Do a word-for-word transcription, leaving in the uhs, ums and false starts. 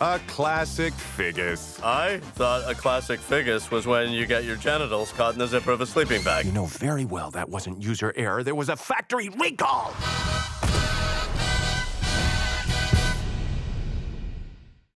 A classic Figgis. I thought a classic Figgis was when you get your genitals caught in the zipper of a sleeping bag. You know very well that wasn't user error. There was a factory recall!